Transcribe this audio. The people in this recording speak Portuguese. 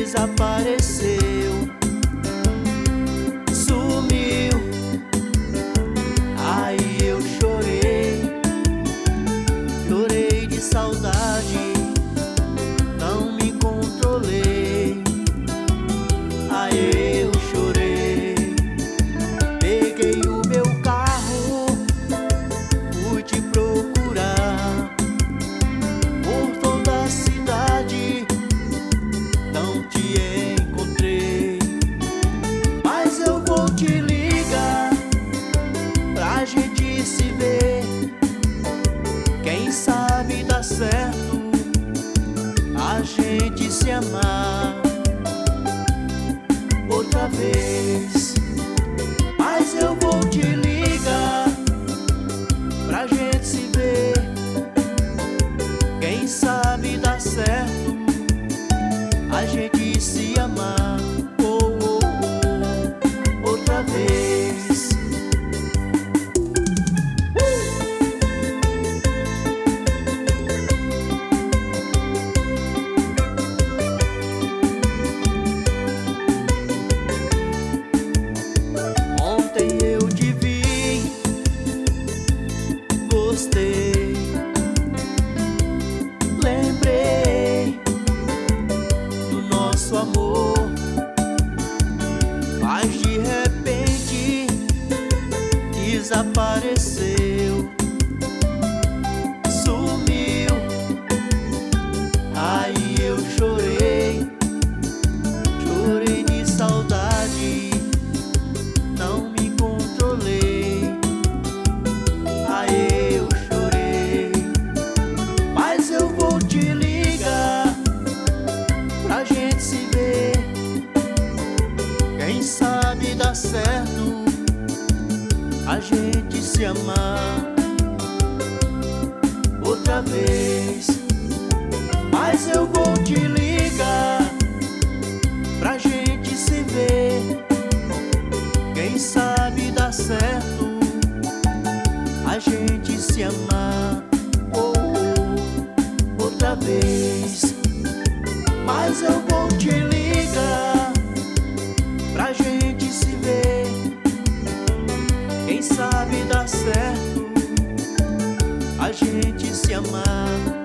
desapareceu, sumiu. Aí eu chorei, chorei de saudade, não me controlei. Aí eu chorei, peguei o meu carro, fui te procurar por toda a cidade, não te encontrei. Mas eu vou te ligar pra gente se ver, quem sabe dá certo a gente se amar outra vez. Mas eu vou te ligar pra gente se ver, quem sabe dá certo a gente se amar outra vez. Ontem eu te vi, gostei, lembrei do nosso amor, mas de repente desapareceu, sumiu. Aí eu chorei, chorei de saudade, não me controlei. Aí eu chorei, mas eu vou te ligar pra gente se ver, quem sabe dá certo a gente se amar outra vez. Mas eu vou te ligar pra gente se ver, quem sabe dá certo a gente se amar outra vez. Mas eu vou te ligar pra gente se ver, quem sabe dá certo a gente se amar